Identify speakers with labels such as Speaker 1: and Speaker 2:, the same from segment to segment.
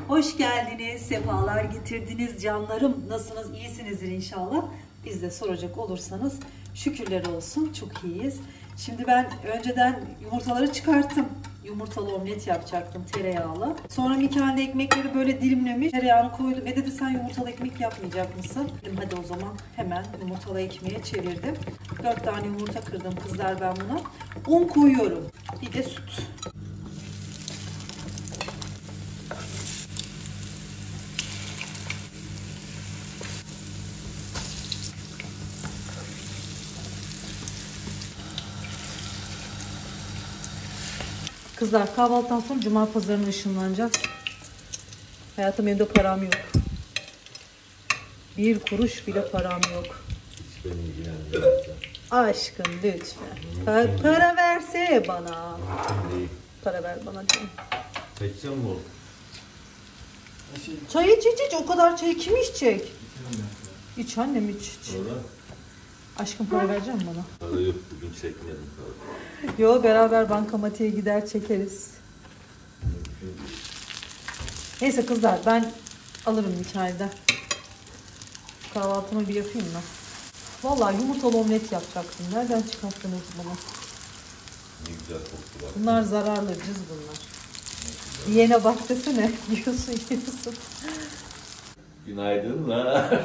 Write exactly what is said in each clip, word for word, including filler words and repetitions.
Speaker 1: Hoş geldiniz, sefalar getirdiniz canlarım. Nasılsınız? İyisinizdir inşallah. Biz de soracak olursanız şükürler olsun, çok iyiyiz. Şimdi ben önceden yumurtaları çıkarttım. Yumurtalı omlet yapacaktım tereyağlı. Sonra Mikail ekmekleri böyle dilimlemiş. Tereyağını koydum. E dedi sen yumurtalı ekmek yapmayacak mısın? Dedim hadi o zaman hemen yumurtalı ekmeğe çevirdim. dört tane yumurta kırdım kızlar ben buna. Un koyuyorum. Bir de süt. Kızlar kahvaltıdan sonra cuma pazarına ışınlanacağız. Hayatım evde param yok. Bir kuruş bile param yok. Aşkım lütfen. Pa para verse bana. Para ver bana canım.
Speaker 2: Çekeceğim mi oğlum?
Speaker 1: Çay iç iç iç. O kadar çayı kim içecek? İç annem iç iç. Aşkım para vereceğim bana.
Speaker 2: Para yok bugün çekmeyelim.
Speaker 1: Yo beraber bankamatiğe gider çekeriz. Neyse kızlar ben alırım Mikail'den. Kahvaltımı bir yapayım mı? Vallahi yumurtalı omlet yapacaktım. Nereden çıkarttınız bunu?
Speaker 2: Ne güzel koktu bak.
Speaker 1: Bunlar zararlı cız bunlar. Yiyene bak desene. Yiyorsun yiyorsun.
Speaker 2: Günaydınlar.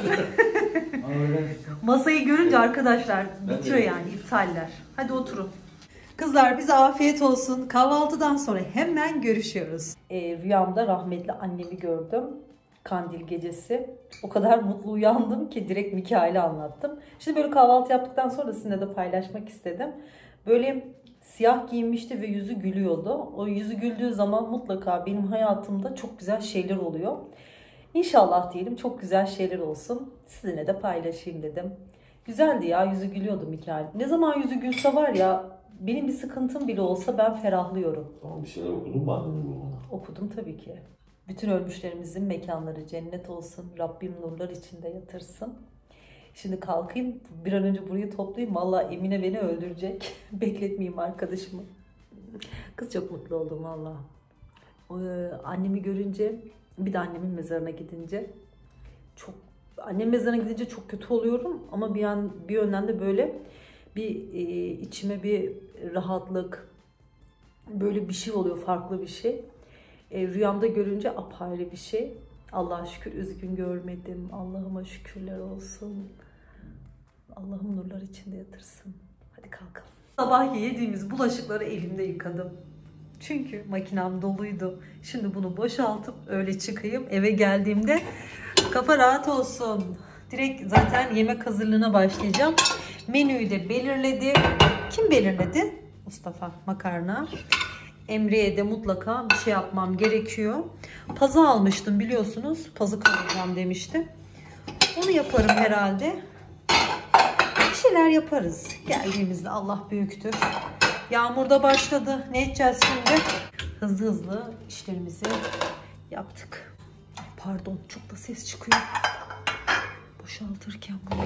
Speaker 1: Masayı görünce arkadaşlar bitiyor yani iptaller. Hadi oturun. Kızlar bize afiyet olsun. Kahvaltıdan sonra hemen görüşüyoruz. E, rüyamda rahmetli annemi gördüm. Kandil gecesi. O kadar mutlu uyandım ki direkt Mikail'e anlattım. Şimdi böyle kahvaltı yaptıktan sonra sizinle de paylaşmak istedim. Böyle siyah giyinmişti ve yüzü gülüyordu. O yüzü güldüğü zaman mutlaka benim hayatımda çok güzel şeyler oluyor. İnşallah diyelim çok güzel şeyler olsun. Sizinle de paylaşayım dedim. Güzeldi ya, yüzü gülüyordu Mikail. Ne zaman yüzü gülse var ya, benim bir sıkıntım bile olsa ben ferahlıyorum.
Speaker 2: Tamam bir şeyler okudun mu annenin ruhuna?
Speaker 1: Okudum tabii ki. Bütün ölmüşlerimizin mekanları cennet olsun. Rabbim nurlar içinde yatırsın. Şimdi kalkayım bir an önce burayı toplayayım. Vallahi Emine beni öldürecek. Bekletmeyeyim arkadaşımı. Kız çok mutlu oldum vallahi. Ee, annemi görünce, bir de annemin mezarına gidince çok, annem mezarına gidince çok kötü oluyorum ama bir yan bir yönden de böyle bir e, içime bir rahatlık, böyle bir şey oluyor, farklı bir şey. E, rüyamda görünce apayrı bir şey. Allah'a şükür üzgün görmedim. Allah'ıma şükürler olsun. Allah'ım nurlar içinde yatırsın. Hadi kalkalım. Sabah yediğimiz bulaşıkları elimde yıkadım. Çünkü makinem doluydu. Şimdi bunu boşaltıp öyle çıkayım. Eve geldiğimde kafa rahat olsun. Direkt zaten yemek hazırlığına başlayacağım. Menüyü de belirledi. Kim belirledi? Mustafa. Makarna. Emre'ye de mutlaka bir şey yapmam gerekiyor. Pazı almıştım biliyorsunuz. Pazı kavuracağım demişti. Onu yaparım herhalde. Bir şeyler yaparız. Geldiğimizde Allah büyüktür. Yağmur da başladı. Ne edeceğiz şimdi? Hızlı hızlı işlerimizi yaptık. Pardon, çok da ses çıkıyor. Boşaltırken bunu.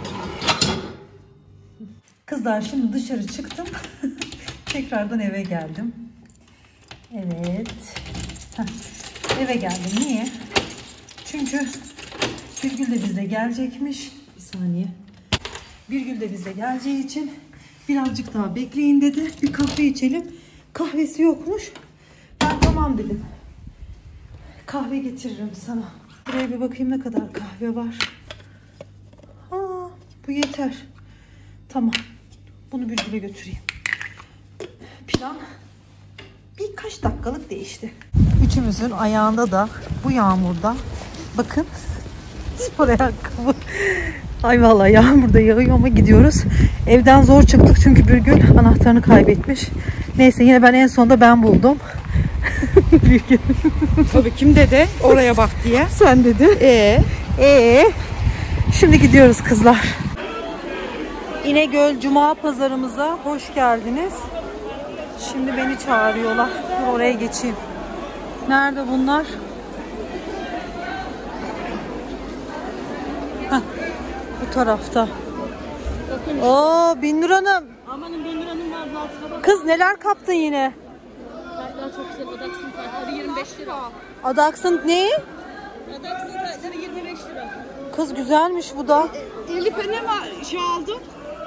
Speaker 1: Kızlar şimdi dışarı çıktım. Tekrardan eve geldim. Evet. Heh. Eve geldim. Niye? Çünkü Birgül de bizle gelecekmiş. Bir saniye. Birgül de bizle geleceği için birazcık daha bekleyin dedi. Bir kahve içelim. Kahvesi yokmuş. Ben tamam dedim. Kahve getiririm sana. Buraya bir bakayım ne kadar kahve var. Ha, bu yeter. Tamam. Bunu Birgül'e götüreyim. Plan birkaç dakikalık değişti. Üçümüzün ayağında da bu yağmurda bakın spor ayakkabı. Ay vallahi yağmurda yağıyor ama gidiyoruz. Evden zor çıktık çünkü Birgül anahtarını kaybetmiş. Neyse yine ben en sonunda ben buldum. Birgül.
Speaker 3: Tabii kim dedi oraya bak diye.
Speaker 1: Sen dedin. Ee, ee. Şimdi gidiyoruz kızlar. İnegöl Cuma pazarımıza hoş geldiniz. Şimdi beni çağırıyorlar. Oraya geçeyim. Nerede bunlar? Heh, bu tarafta.
Speaker 3: Bakın.
Speaker 1: Oo Binur Hanım.
Speaker 3: Amanın Binur Hanım var altına bak.
Speaker 1: Kız neler kaptın yine?
Speaker 3: Kartlar çok güzel. Adaksın kartları yirmi beş lira.
Speaker 1: Adaksın ne?
Speaker 3: Adaksı taytları yirmi beş lira.
Speaker 1: Kız güzelmiş bu da.
Speaker 3: Elif'e ne ma- şey aldın?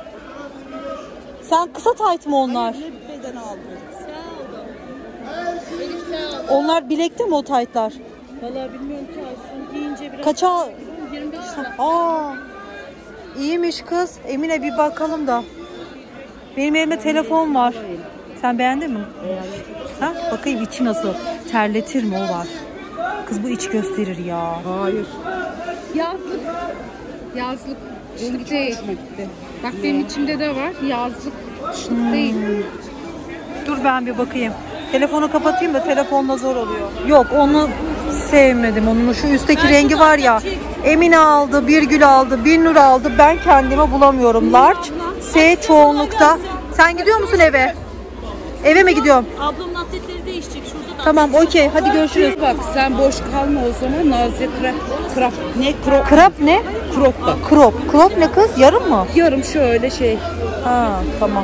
Speaker 1: Sen kısa tayt mı onlar?
Speaker 3: Ne beden aldın? Sağ olun. Elif sağ olun.
Speaker 1: Onlar bilekte mi o taytlar?
Speaker 3: Valla bilmiyorum ki Aysun giyince biraz.
Speaker 1: Kaça?
Speaker 3: yirmi beş lira.
Speaker 1: Aa, iyiymiş kız. Emine bir bakalım da. Benim elimde telefon var. Sen beğendin mi? Ha? Bakayım içi nasıl? Terletir mi, o var. Kız bu iç gösterir ya.
Speaker 3: Hayır. Yazlık. Yazlık. Şık değil. Bak benim içimde de var. Yazlık. Şık değil.
Speaker 1: Dur ben bir bakayım. Telefonu kapatayım da telefonla zor oluyor. Yok onu sevmedim. Onun şu üstteki rengi var ya. Emine aldı, Birgül aldı, Binnur aldı. Ben kendime bulamıyorum. Large. S çoğunlukta. Sen gidiyor musun eve? Eve mi gidiyorum?
Speaker 3: Ablamın atletleri değişecek şurada da.
Speaker 1: Tamam okey. Hadi görüşürüz.
Speaker 3: Bak sen boş kalma o zaman. Naziye krap. Krap. Ne krop?
Speaker 1: Krop ne?
Speaker 3: Krop bak.
Speaker 1: Krop. Krop ne kız? Yarım mı?
Speaker 3: Yarım şöyle şey.
Speaker 1: Ha tamam.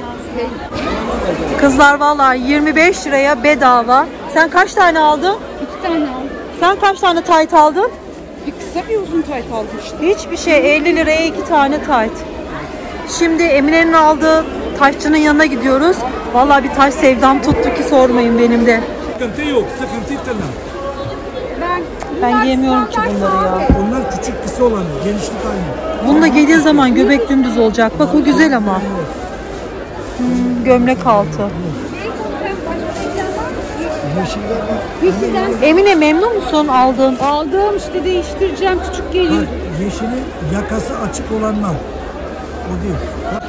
Speaker 1: Kızlar vallahi yirmi beş liraya bedava. Sen kaç tane aldın?
Speaker 3: İki tane aldım.
Speaker 1: Sen kaç tane tayt aldın?
Speaker 3: Bir kısa bir uzun tayt aldım işte.
Speaker 1: Hiçbir şey. elli liraya iki tane tayt. Şimdi Emine'nin aldığı taşçının yanına gidiyoruz. Vallahi bir taş sevdam tuttu ki sormayın benim de.
Speaker 4: Sıkıntı yok, sıkıntı tırnak.
Speaker 1: Ben giyemiyorum ki bunları ya.
Speaker 4: Onlar küçük kısa olanı, genişlik aynı.
Speaker 1: Bununla giydiğin zaman göbek dümdüz olacak. Bak o güzel ama. Hmm, gömlek altı. Emine memnun musun aldığın?
Speaker 3: Aldım işte değiştireceğim. Küçük geliyor.
Speaker 4: Bak, yeşilin yakası açık olanlar. O değil. Bak,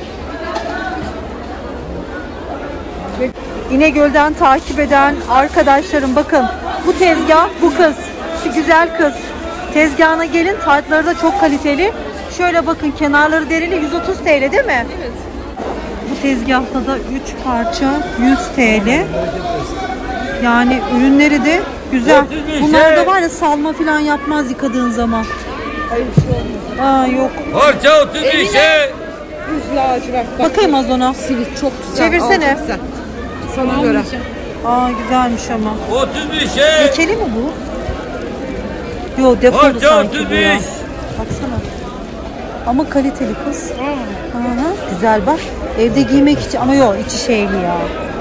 Speaker 1: İnegöl'den takip eden arkadaşlarım bakın. Bu tezgah bu kız. Şu güzel kız. Tezgahına gelin. Taytları da çok kaliteli. Şöyle bakın kenarları derili yüz otuz T L değil mi? Evet. Bu tezgahta da üç parça yüz T L. Yani ürünleri de güzel. Bunlar da var ya salma falan yapmaz yıkadığın zaman.
Speaker 3: Hayır bir şey olmaz.
Speaker 1: Aa yok.
Speaker 2: Parça otuz bir şey.
Speaker 3: Düz lacivert. Bak.
Speaker 1: Bakayım az ona.
Speaker 3: Sivil çok güzel.
Speaker 1: Çevirsene.
Speaker 3: Altı güzel. Sana göre.
Speaker 1: Aa güzelmiş ama.
Speaker 2: otuz bir şey.
Speaker 1: Lekeli mi bu? Yo depolu
Speaker 2: Parça
Speaker 1: sanki
Speaker 2: otuz
Speaker 1: bu ya.
Speaker 2: beş.
Speaker 1: Baksana. Ama kaliteli kız. Aha, güzel bak. Evde giymek için ama yok içi şeyli ya.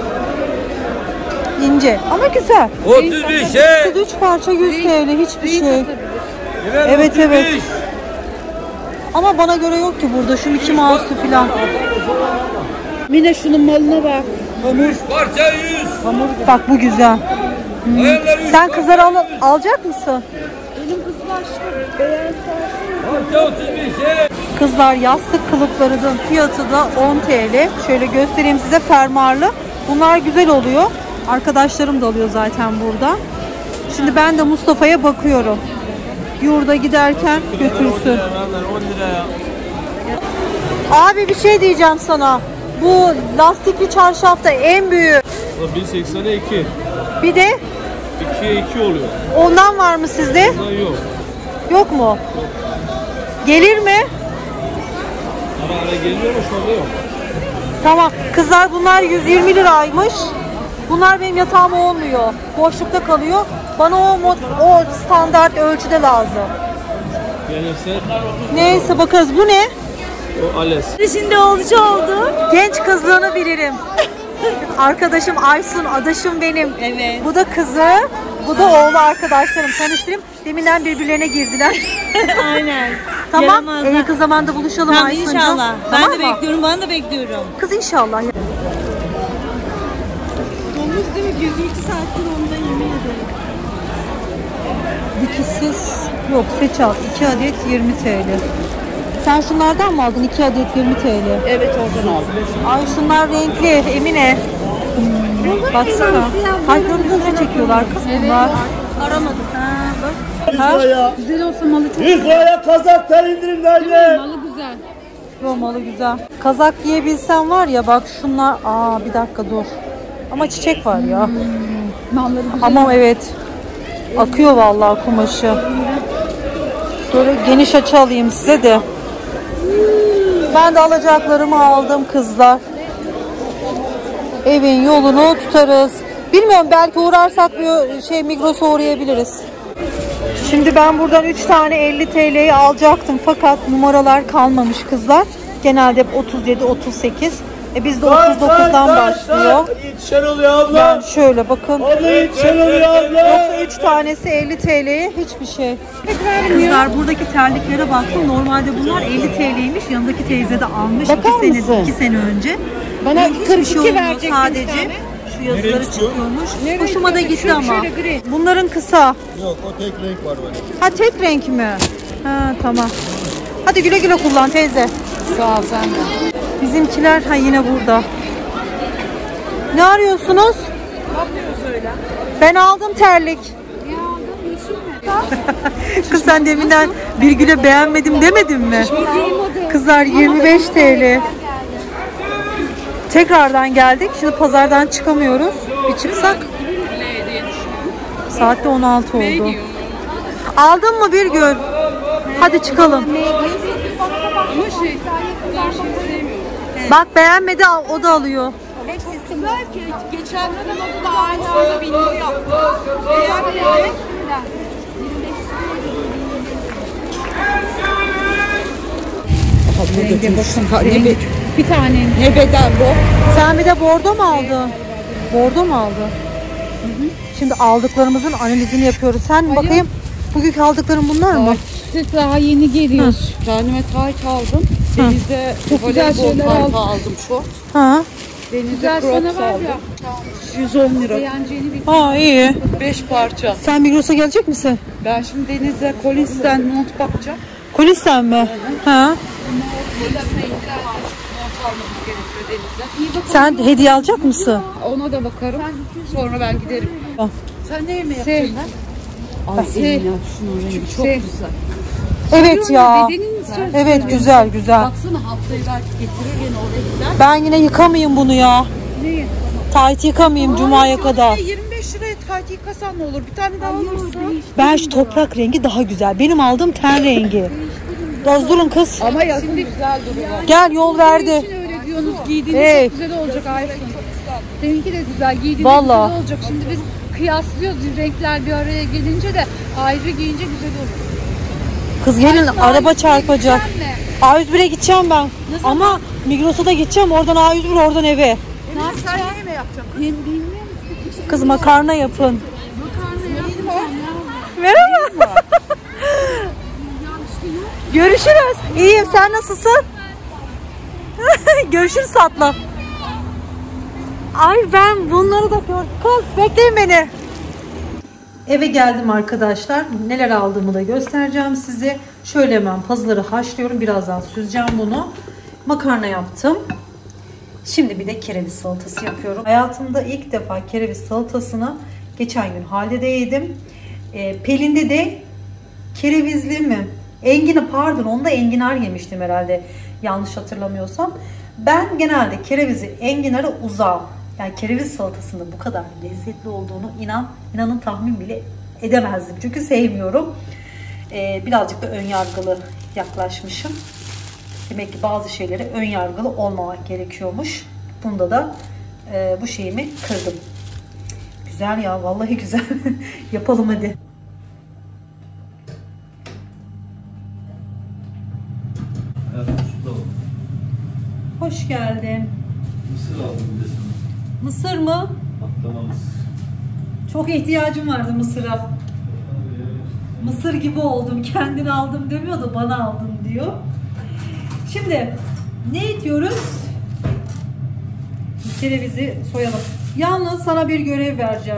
Speaker 1: İnce ama güzel.
Speaker 2: otuz bir şey.
Speaker 1: Kız üç parça yüz T L hiçbir şey. Evet evet. Ama bana göre yok ki burada şu Mickey Mouse'u falan.
Speaker 3: Mine şunun malına bak.
Speaker 2: üç parça yüz.
Speaker 1: Hamur bak bu güzel. Hmm.
Speaker 2: Ayarlar üç
Speaker 1: Sen
Speaker 2: parça.
Speaker 1: kızları al alacak mısın?
Speaker 3: Benim kızlar işte beğen
Speaker 2: Parça otuz bir şey.
Speaker 1: Kızlar yastık kılıflarının fiyatı da on T L. Şöyle göstereyim size, fermuarlı. Bunlar güzel oluyor. Arkadaşlarım da alıyor zaten burada. Şimdi ben de Mustafa'ya bakıyorum. Yurda giderken götürsün.
Speaker 2: on liraya.
Speaker 1: Abi bir şey diyeceğim sana. Bu lastikli çarşafta en büyüğü.
Speaker 5: bir seksene iki.
Speaker 1: Bir de
Speaker 5: ikiye iki oluyor.
Speaker 1: ondan var mı sizde?
Speaker 5: Bundan yok.
Speaker 1: Yok mu? Gelir mi?
Speaker 5: Ara ara geliyor ama şu anda yok.
Speaker 1: Tamam. Kızlar bunlar yüz yirmi liraymış. Bunlar benim yatağıma olmuyor. Boşlukta kalıyor. Bana o mod, o standart ölçüde lazım.
Speaker 5: Gelirse
Speaker 1: Neyse bakarız. Bu ne?
Speaker 5: o Ales.
Speaker 1: Şimdi olucu oldu. Genç kızlığını bilirim. Arkadaşım Aysun, adaşım benim. Evet. Bu da kızı, bu da oğlu arkadaşlarım. Tanıştırayım. Deminden birbirlerine girdiler.
Speaker 6: Aynen.
Speaker 1: Tamam.
Speaker 6: Yaramazlar.
Speaker 1: En yakın zamanda buluşalım
Speaker 6: Tamam
Speaker 1: Aysun'cum.
Speaker 6: inşallah. Ben
Speaker 1: Tamam
Speaker 6: de
Speaker 1: mı?
Speaker 6: bekliyorum, ben de bekliyorum.
Speaker 1: Kız inşallah.
Speaker 3: Domuz değil mi? yüz iki saattir onda yemin ederim.
Speaker 1: Dikişsiz yok seç al. iki adet yirmi T L. Sen şunlardan mı aldın? iki adet yirmi T L.
Speaker 3: Evet oradan aldım.
Speaker 1: Ay şunlar renkli Emine. Hmm, baksana. Kalplerin üstüne çekiyorlar kız bunlar.
Speaker 6: Aramadım. Ha, bak.
Speaker 1: Ha?
Speaker 3: Güzel olsa malı çok
Speaker 4: yüz liraya kazaklar indirimlerle.
Speaker 3: malı güzel.
Speaker 1: Romalı güzel. Kazak giyebilsen var ya bak şunlar. Aa bir dakika dur. Ama çiçek var ya.
Speaker 3: Malları güzel.
Speaker 1: Ama evet. Akıyor vallahi kumaşı. Böyle geniş açı alayım size de. Ben de alacaklarımı aldım kızlar. Evin yolunu tutarız. Bilmiyorum belki uğrarsak bir şey Migros'a uğrayabiliriz. Şimdi ben buradan üç tane elli T L'yi alacaktım fakat numaralar kalmamış kızlar. Genelde hep otuz yedi otuz sekiz. E bizde otuz dokuzdan başlıyor.
Speaker 5: Yetişen oluyor abla.
Speaker 1: Yani şöyle bakın.
Speaker 5: Abla yetişen oluyor abla.
Speaker 1: Yoksa üç tanesi elli T L'ye hiçbir şey. Kızlar buradaki terliklere baktım. Normalde bunlar elli T L'ymiş. Yanındaki teyze de almış.
Speaker 3: Bakar
Speaker 1: iki sene,
Speaker 3: mısın?
Speaker 1: iki sene önce.
Speaker 3: Bana
Speaker 1: Hiçbir
Speaker 3: kırk iki
Speaker 1: şey olmuyor
Speaker 3: verecektin
Speaker 1: sadece.
Speaker 3: bir tane.
Speaker 1: Şu yazıları çıkıyormuş.
Speaker 3: Nereye
Speaker 1: Hoşuma da
Speaker 3: gidiyor?
Speaker 1: gitti
Speaker 3: Şu-
Speaker 1: ama.
Speaker 3: şöyle gri.
Speaker 1: Bunların kısa.
Speaker 7: Yok o tek renk var böyle.
Speaker 1: Ha tek renk mi? Ha tamam. Hadi güle güle kullan teyze.
Speaker 3: Sağ ol sen de.
Speaker 1: Bizimkiler ha yine burada. Ne arıyorsunuz?
Speaker 3: Bakmıyoruz öyle.
Speaker 1: Ben aldım terlik.
Speaker 3: Ya aldın yeşil mi?
Speaker 1: Kız sen deminden bir güle beğenmedim demedin mi?
Speaker 3: Duymadım.
Speaker 1: Kızlar yirmi beş T L. Tekrardan geldik. Şimdi pazardan çıkamıyoruz. Bir çıksak. Saat de on altı oldu. Aldın mı bir gün? Hadi çıkalım.
Speaker 3: Ama şey, ben şey sevmiyorum.
Speaker 1: Bak beğenmedi al, o da alıyor.
Speaker 3: Güzel ki geçenlerin adı da aynı anda video yaptı. Beğenmedi. Renge bakın. Rengi. Bir tane. Ne beden bu?
Speaker 1: Sen bir de bordo mu aldın? Bordo mu aldın? Şimdi aldıklarımızın analizini yapıyoruz. Sen bakayım. Bugünkü aldıkların bunlar mı?
Speaker 3: İşte daha yeni geliyoruz. Kendime tayt aldım. Denize çok güzel şeyler aldım.
Speaker 6: aldım şort.
Speaker 1: Ha.
Speaker 3: Denize güzel sana var ya.
Speaker 6: yüz on lira.
Speaker 3: Beğeneceğini bir
Speaker 1: Ha iyi.
Speaker 6: beş parça.
Speaker 1: Sen Migros'a gelecek misin?
Speaker 6: Ben şimdi Deniz'e Collins'ten mont bakacağım.
Speaker 1: Kulisten mi? Ha. Sen hediye alacak mısın?
Speaker 3: ona da bakarım.
Speaker 6: Sonra ben giderim.
Speaker 1: Al.
Speaker 6: Sen ne yemeği
Speaker 3: Şey,
Speaker 6: yapacaksın lan? Ay
Speaker 3: şey,
Speaker 6: Emine şunun rengi çok
Speaker 3: şey.
Speaker 6: güzel.
Speaker 1: Evet ya.
Speaker 3: Bedenin söz.
Speaker 1: Evet güzel güzel.
Speaker 6: Baksana haftayı belki getirir gene oraya gider.
Speaker 1: Ben yine yıkamayayım bunu ya.
Speaker 3: Neyi?
Speaker 1: Tayt yıkamayayım Cuma'ya kadar.
Speaker 6: yirmi beş liraya tayt yıkasan ne olur? Bir tane daha alırsın.
Speaker 1: Ben şu toprak rengi daha güzel. Benim aldığım ten rengi. Biraz durun kız.
Speaker 6: Ama yakın güzel duruyor.
Speaker 1: Gel yol verdi.
Speaker 3: Için öyle diyorsunuz. Giydiğiniz
Speaker 1: Hey.
Speaker 3: çok güzel olacak Aysun. Seninki de güzel. Giydiğiniz
Speaker 1: Vallahi.
Speaker 3: güzel olacak. Şimdi biz kıyaslıyoruz. Renkler bir araya gelince de ayrı giyince güzel olur.
Speaker 1: Kız gelin araba çarpacak.
Speaker 3: Senle.
Speaker 1: A yüz bire gideceğim ben. Ama Migros'a da gideceğim. Oradan A yüz bir oradan eve.
Speaker 3: Ne yapacaksın? Sen ne yemeği yapacaksın? Bilmiyor musun?
Speaker 1: Kız makarna yapın.
Speaker 3: Makarna yapacağım.
Speaker 1: Merhaba. Görüşürüz. İyiyim sen nasılsın? Görüşürüz tatlı. Ay ben bunları da gördüm. Kız bekleyin beni. Eve geldim arkadaşlar. Neler aldığımı da göstereceğim size. Şöyle hemen pazıları haşlıyorum. Birazdan süzeceğim bunu. Makarna yaptım. Şimdi bir de kereviz salatası yapıyorum. Hayatımda ilk defa kereviz salatasını geçen gün Halide'de yedim. E, Pelin'de de kerevizli mi? Enginar pardon onda enginar yemiştim herhalde. Yanlış hatırlamıyorsam. Ben genelde kerevizi enginara uzağım. Yani kereviz salatasının bu kadar lezzetli olduğunu inan, inanın tahmin bile edemezdim. Çünkü sevmiyorum. Ee, birazcık da ön yargılı yaklaşmışım. Demek ki bazı şeylere ön yargılı olmamak gerekiyormuş. Bunda da e, bu şeyimi kırdım. Güzel ya vallahi güzel. Yapalım hadi. Hoş geldin.
Speaker 5: Mısır aldım bir de sana.
Speaker 1: Mısır mı?
Speaker 5: Patlamamız.
Speaker 1: Çok ihtiyacım vardı mısıra. Mısır gibi oldum. Kendini aldım demiyor da bana aldın diyor. Şimdi ne diyoruz? Kerevizi soyalım. Yalnız sana bir görev vereceğim.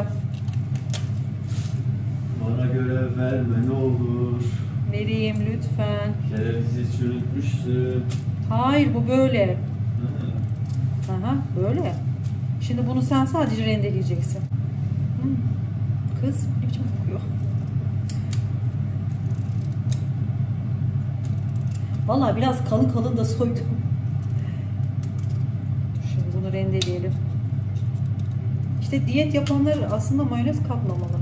Speaker 5: Bana görev verme ne olur.
Speaker 1: Vereyim lütfen.
Speaker 5: Kerevizi çürütmüşsün.
Speaker 1: Hayır bu böyle. Aha böyle. Şimdi bunu sen sadece rendeleyeceksin. Hmm. Kız ne biçim kokuyor. Vallahi biraz kalın kalın da soydum. Şimdi bunu rendeleyelim. İşte diyet yapanlar aslında mayonez katmamalı.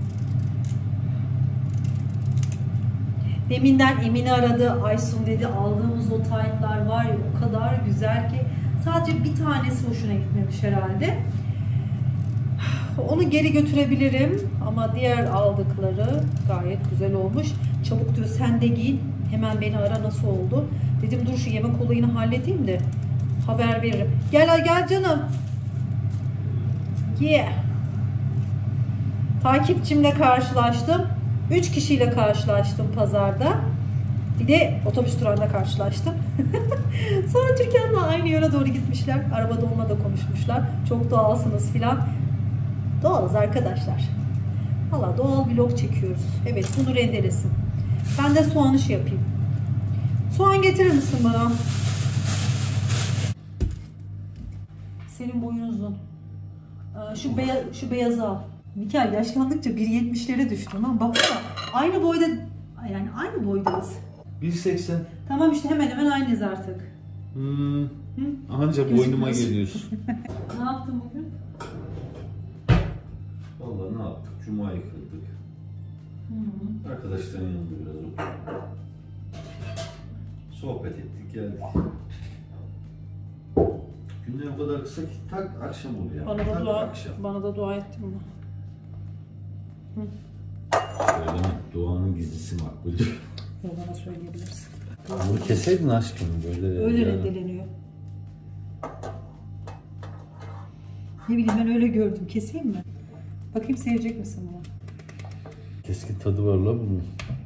Speaker 1: Deminden Emine aradı. Aysun dedi aldığımız o taytlar var ya o kadar güzel ki sadece bir tanesi hoşuna gitmemiş herhalde. Onu geri götürebilirim ama diğer aldıkları gayet güzel olmuş. Çabuk diyor sen de giyin. Hemen beni ara nasıl oldu. Dedim dur şu yemek olayını halledeyim de haber veririm. Gel gel canım. Yeah. Takipçimle karşılaştım. Üç kişiyle karşılaştım pazarda. Bir de otobüs durağında karşılaştım. Sonra Türkan'la aynı yöne doğru gitmişler. Arabada onunla da konuşmuşlar. Çok doğalsınız filan. Doğalız arkadaşlar. Valla doğal vlog çekiyoruz. Evet bunu rendelesin. Ben de soğan işi yapayım. Soğan getirir misin bana? Senin boyun uzun. Şu, beyaz, şu beyazı al. Mikael yaşlandıkça bir yetmişlere düştüm ama baksana aynı boyda, yani aynı boydayız.
Speaker 5: bir seksen.
Speaker 1: Tamam işte hemen hemen aynıyız artık.
Speaker 5: Hmm. Anca boynuma geliyorsun.
Speaker 1: Ne yaptın bugün?
Speaker 5: Vallahi ne yaptık? Cuma'yı kıldık. Hmm. Arkadaşların yanında biraz oturduk. Sohbet ettik, geldik. Günler o kadar kısa ki tak akşam oluyor.
Speaker 1: Bana da
Speaker 5: tak,
Speaker 1: dua,
Speaker 5: akşam.
Speaker 1: bana da dua ettin mi?
Speaker 5: Öyle mi? Duanın gizlisi makbuldür.
Speaker 1: Ya bana söyleyebilirsin.
Speaker 5: Bunu keseydin aşkım böyle.
Speaker 1: Öyle
Speaker 5: yani.
Speaker 1: rendeleniyor. Ne bileyim ben öyle gördüm. Keseyim mi? Bakayım sevecek misin bunu?
Speaker 5: Keskin tadı var la bunun.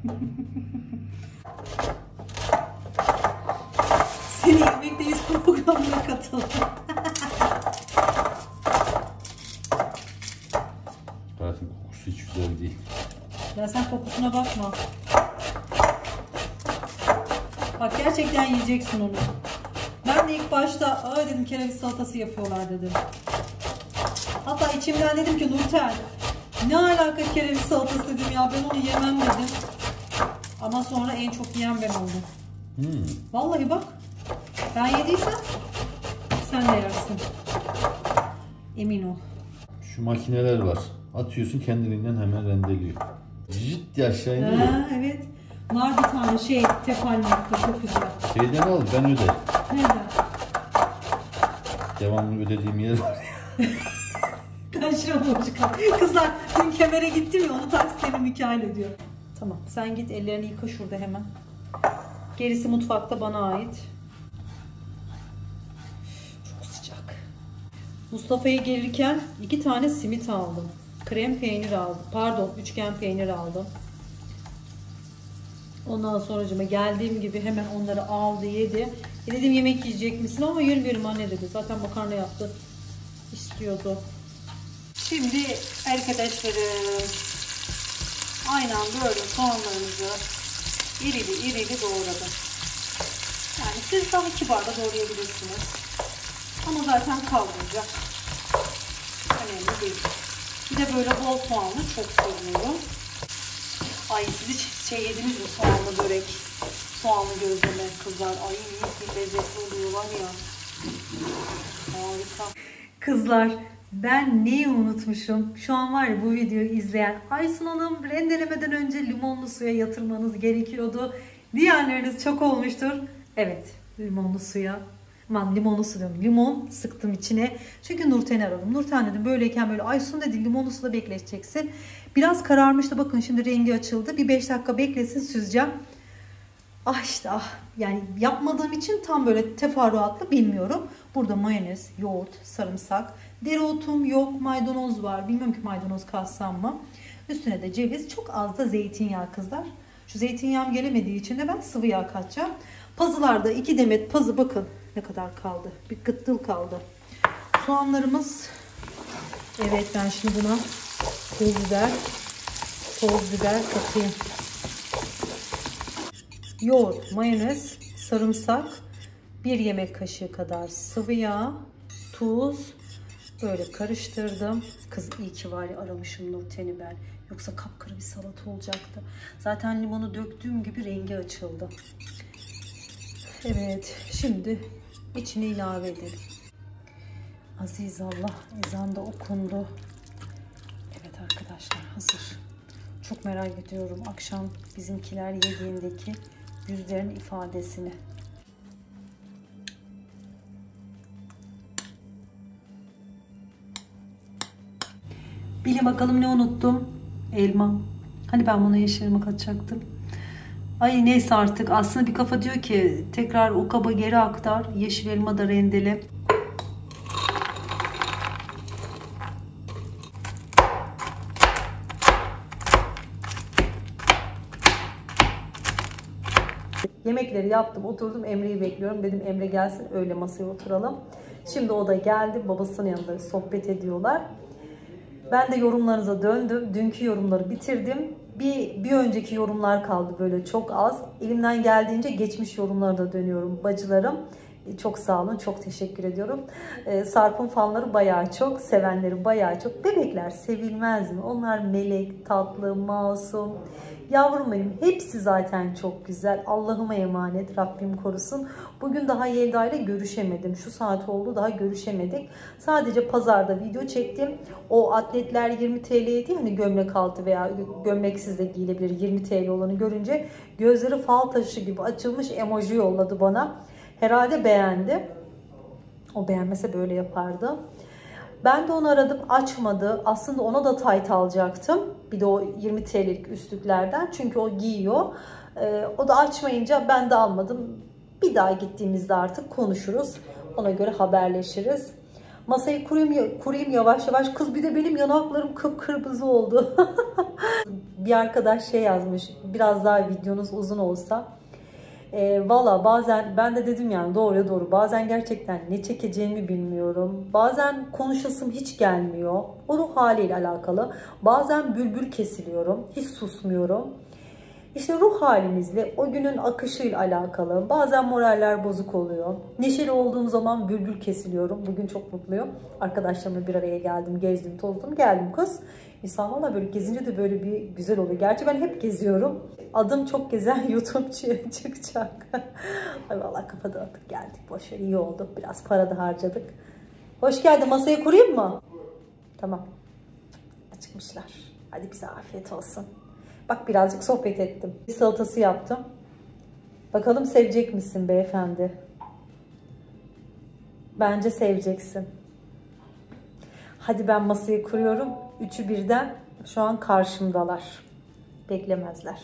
Speaker 1: Seni Yemekteyiz programına katıl.
Speaker 5: Hayatım kokusu hiç güzel değil.
Speaker 1: Ya sen kokusuna bakma. Bak gerçekten yiyeceksin onu. Ben de ilk başta aa dedim kereviz salatası yapıyorlar dedim. Hatta içimden dedim ki Nurten ne alaka kereviz salatası dedim ya ben onu yemem dedim. Ama sonra en çok yiyen ben oldum.
Speaker 5: Hmm.
Speaker 1: Vallahi bak ben yediysem sen de yersin. Emin ol.
Speaker 5: Şu makineler var. Atıyorsun kendiliğinden hemen rendeliyor. Ciddi aşağı iniyor.
Speaker 1: Ha, evet. Var bir tane şey tefal marka çok güzel.
Speaker 5: Şeyden al ben öde.
Speaker 1: Nereden?
Speaker 5: Devamlı ödediğim yer var ya.
Speaker 1: Kaç lira borcu kaldı? Kızlar dün Kemer'e gittim ya onu taksitlerini Mikael ediyor. Tamam sen git ellerini yıka şurada hemen. Gerisi mutfakta bana ait. Çok sıcak. Mustafa'ya gelirken iki tane simit aldım. Krem peynir aldım. Pardon üçgen peynir aldım. Ondan sonracıma geldiğim gibi hemen onları aldı yedi. E dedim yemek yiyecek misin ama yemiyorum anne dedi. Zaten makarna yaptı. İstiyordu. Şimdi arkadaşlarım aynı anda böyle soğanlarımızı irili irili doğradım. Yani siz daha kibar da doğrayabilirsiniz. Ama zaten kavrulacak. Önemli değil. Bir de böyle bol soğanlı çok seviyorum. Ay siz hiç şey yediniz mi soğanlı börek? Soğanlı gözleme kızlar. Ay bir lezzetli oluyor var ya. Harika. Kızlar ben neyi unutmuşum? Şu an var ya bu videoyu izleyen Aysun Hanım rendelemeden önce limonlu suya yatırmanız gerekiyordu. Diyenleriniz çok olmuştur. Evet limonlu suya. Aman limonlu su diyorum. Limon sıktım içine. Çünkü Nurten'i aradım. Nurten dedim böyleyken böyle Aysun dedi limonlu suda bekleteceksin. Biraz kararmıştı bakın şimdi rengi açıldı. Bir beş dakika beklesin süzeceğim. Ah işte ah. Yani yapmadığım için tam böyle teferruatlı bilmiyorum. Burada mayonez, yoğurt, sarımsak, dereotum yok, maydanoz var. Bilmiyorum ki maydanoz katsam mı. Üstüne de ceviz. Çok az da zeytinyağı kızlar. Şu zeytinyağım gelemediği için de ben sıvı yağ katacağım. Pazılarda iki demet pazı bakın ne kadar kaldı. Bir gıttıl kaldı. Soğanlarımız. Evet ben şimdi buna pul biber, toz biber katayım. Yoğurt, mayonez, sarımsak, bir yemek kaşığı kadar sıvı yağ, tuz. Böyle karıştırdım. Kız iyi ki var ya aramışım Nurten'i ben. Yoksa kapkara bir salata olacaktı. Zaten limonu döktüğüm gibi rengi açıldı. Evet şimdi içine ilave edelim. Aziz Allah ezan da okundu. Evet arkadaşlar hazır. Çok merak ediyorum akşam bizimkiler yediğindeki yüzlerin ifadesini. Bilin bakalım ne unuttum? Elma. Hani ben buna yeşil elma katacaktım. Ay neyse artık. Aslında bir kafa diyor ki tekrar o kaba geri aktar. Yeşil elma da rendele. Yemekleri yaptım, oturdum, Emre'yi bekliyorum. Dedim Emre gelsin, öyle masaya oturalım. Şimdi o da geldi, babasının yanında sohbet ediyorlar. Ben de yorumlarınıza döndüm. Dünkü yorumları bitirdim. Bir, bir önceki yorumlar kaldı böyle çok az. Elimden geldiğince geçmiş yorumlara da dönüyorum bacılarım. Çok sağ olun, çok teşekkür ediyorum. Ee, Sarp'ın fanları bayağı çok, sevenleri bayağı çok. Bebekler sevilmez mi? Onlar melek, tatlı, masum. Yavrum benim, hepsi zaten çok güzel. Allah'ıma emanet, Rabbim korusun. Bugün daha Yelda ile görüşemedim. Şu saat oldu, daha görüşemedik. Sadece pazarda video çektim. O atletler yirmi TL'ydi. Hani gömlek altı veya gömleksiz de giyilebilir yirmi TL olanı görünce gözleri fal taşı gibi açılmış emoji yolladı bana. Herhalde beğendi. O beğenmese böyle yapardı. Ben de onu aradım, açmadı. Aslında ona da tayt alacaktım. Bir de o yirmi TL'lik üstlüklerden. Çünkü o giyiyor. Ee, o da açmayınca ben de almadım. Bir daha gittiğimizde artık konuşuruz. Ona göre haberleşiriz. Masayı kurayım, kurayım yavaş yavaş. Kız bir de benim yanaklarım kıpkırmızı oldu. Bir arkadaş şey yazmış. Biraz daha videonuz uzun olsa. E, Valla bazen ben de dedim yani doğruya doğru. Bazen gerçekten ne çekeceğimi bilmiyorum. Bazen konuşasım hiç gelmiyor. O ruh haliyle alakalı. Bazen bülbül kesiliyorum. Hiç susmuyorum. İşte ruh halimizle, o günün akışıyla alakalı. Bazen moraller bozuk oluyor. Neşeli olduğum zaman bülbül kesiliyorum. Bugün çok mutluyum. Arkadaşlarımla bir araya geldim, gezdim, tozdum, geldim kız. İnsan valla böyle gezince de böyle bir güzel oluyor. Gerçi ben hep geziyorum. Adım çok gezen YouTube'çuya çıkacak. Ay valla kafa dağıttık geldik. Boşver, iyi oldu. Biraz para da harcadık. Hoş geldin. Masayı kurayım mı? Tamam. Acıkmışlar. Hadi bize afiyet olsun. Bak birazcık sohbet ettim. Bir salatası yaptım. Bakalım sevecek misin beyefendi? Bence seveceksin. Hadi ben masayı kuruyorum. Üçü birden şu an karşımdalar. Beklemezler.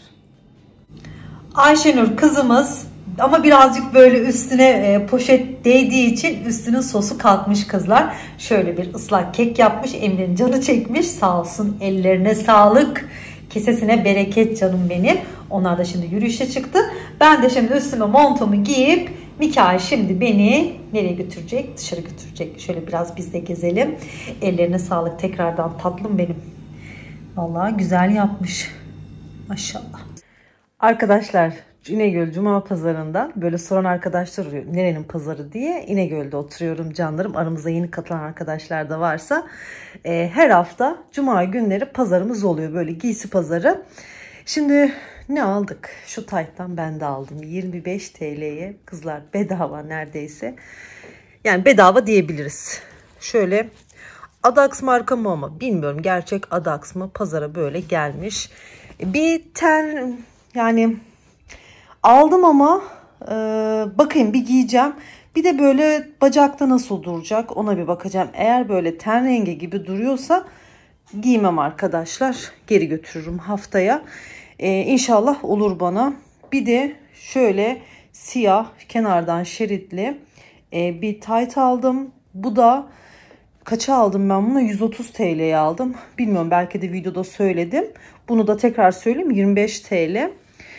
Speaker 1: Ayşenur kızımız ama birazcık böyle üstüne e, poşet değdiği için üstünün sosu kalkmış kızlar. Şöyle bir ıslak kek yapmış. Emre'nin canı çekmiş. Sağ olsun, ellerine sağlık. Kesesine bereket canım benim. Onlar da şimdi yürüyüşe çıktı. Ben de şimdi üstüme montumu giyip Mikail şimdi beni nereye götürecek? Dışarı götürecek. Şöyle biraz biz de gezelim. Ellerine sağlık tekrardan tatlım benim. Vallahi güzel yapmış. Maşallah. Arkadaşlar İnegöl Cuma Pazarı'nda böyle soran arkadaşlar oluyor. Nerenin pazarı diye. İnegöl'de oturuyorum canlarım. Aramıza yeni katılan arkadaşlar da varsa. E, her hafta Cuma günleri pazarımız oluyor. Böyle giysi pazarı. Şimdi ne aldık? Şu tayttan ben de aldım. yirmi beş TL'ye kızlar, bedava neredeyse. Yani bedava diyebiliriz. Şöyle Adax marka mı ama bilmiyorum. Gerçek Adax mı? Pazara böyle gelmiş. Bir ten yani aldım ama e, bakayım bir giyeceğim. Bir de böyle bacakta nasıl duracak ona bir bakacağım. Eğer böyle ten rengi gibi duruyorsa giymem arkadaşlar. Geri götürürüm haftaya. Ee, İnşallah olur bana. Bir de şöyle siyah kenardan şeritli e, bir tayt aldım. Bu da kaça aldım ben bunu? yüz otuz TL'ye aldım. Bilmiyorum, belki de videoda söyledim. Bunu da tekrar söyleyeyim, yirmi beş TL.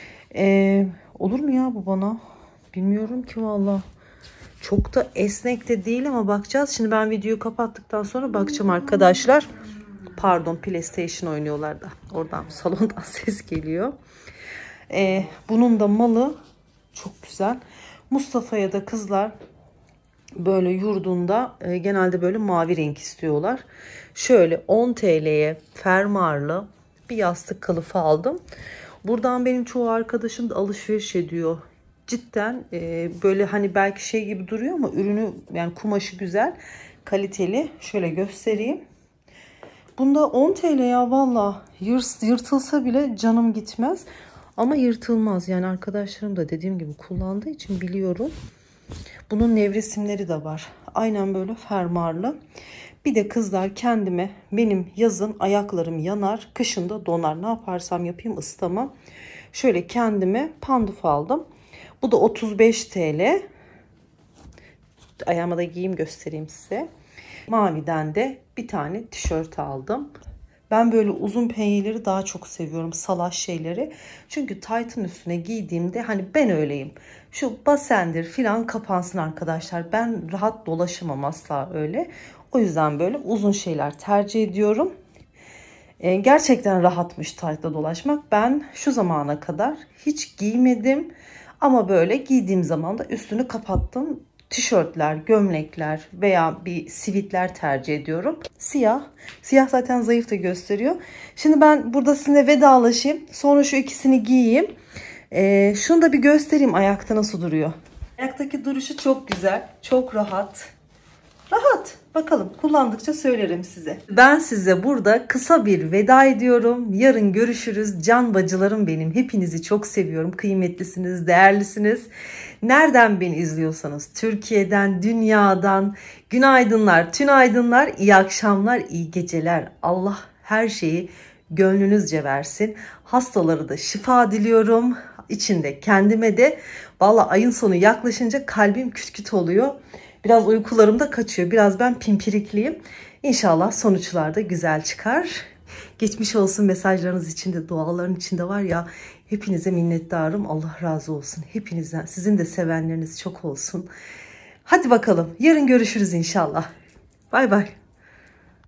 Speaker 1: Ee, olur mu ya bu bana? Bilmiyorum ki valla. Çok da esnek de değil ama bakacağız. Şimdi ben videoyu kapattıktan sonra bakacağım arkadaşlar. Pardon, PlayStation oynuyorlar da. Oradan salondan ses geliyor. Ee, bunun da malı çok güzel. Mustafa'ya da kızlar böyle yurdunda e, genelde böyle mavi renk istiyorlar. Şöyle on TL'ye fermuarlı bir yastık kılıfı aldım. Buradan benim çoğu arkadaşım da alışveriş ediyor. Cidden e, böyle hani belki şey gibi duruyor ama ürünü yani kumaşı güzel, kaliteli. Şöyle göstereyim. Bunda on TL ya valla. Yırt, yırtılsa bile canım gitmez. Ama yırtılmaz. Yani arkadaşlarım da dediğim gibi kullandığı için biliyorum. Bunun nevresimleri de var. Aynen böyle fermuarlı.
Speaker 8: Bir de kızlar kendime, benim yazın ayaklarım yanar, kışın da donar. Ne yaparsam yapayım ısıtamam. Şöyle kendime panduf aldım. Bu da otuz beş TL. Ayağıma da giyeyim göstereyim size. Maviden de bir tane tişört aldım. Ben böyle uzun penyeleri daha çok seviyorum, salaş şeyleri. Çünkü taytın üstüne giydiğimde hani ben öyleyim. Şu basendir filan kapansın arkadaşlar. Ben rahat dolaşamam asla öyle. O yüzden böyle uzun şeyler tercih ediyorum. Ee, gerçekten rahatmış taytla dolaşmak. Ben şu zamana kadar hiç giymedim. Ama böyle giydiğim zaman da üstünü kapattım. Tişörtler, gömlekler veya bir sivitler tercih ediyorum. Siyah. Siyah zaten zayıf da gösteriyor. Şimdi ben burada sizinle vedalaşayım. Sonra şu ikisini giyeyim. Ee, şunu da bir göstereyim ayakta nasıl duruyor. Ayaktaki duruşu çok güzel. Çok rahat. Rahat. Bakalım kullandıkça söylerim size. Ben size burada kısa bir veda ediyorum. Yarın görüşürüz. Can bacılarım benim. Hepinizi çok seviyorum. Kıymetlisiniz, değerlisiniz. Nereden beni izliyorsanız, Türkiye'den, dünyadan, günaydınlar, tünaydınlar, iyi akşamlar, iyi geceler. Allah her şeyi gönlünüzce versin. Hastaları da şifa diliyorum. İçinde kendime de. Vallahi ayın sonu yaklaşınca kalbim küt küt oluyor. Biraz uykularım da kaçıyor. Biraz ben pimpirikliyim. İnşallah sonuçlar da güzel çıkar. Geçmiş olsun mesajlarınız içinde, duaların içinde var ya. Hepinize minnettarım. Allah razı olsun. Hepinizden. Sizin de sevenleriniz çok olsun. Hadi bakalım. Yarın görüşürüz inşallah. Bay bay.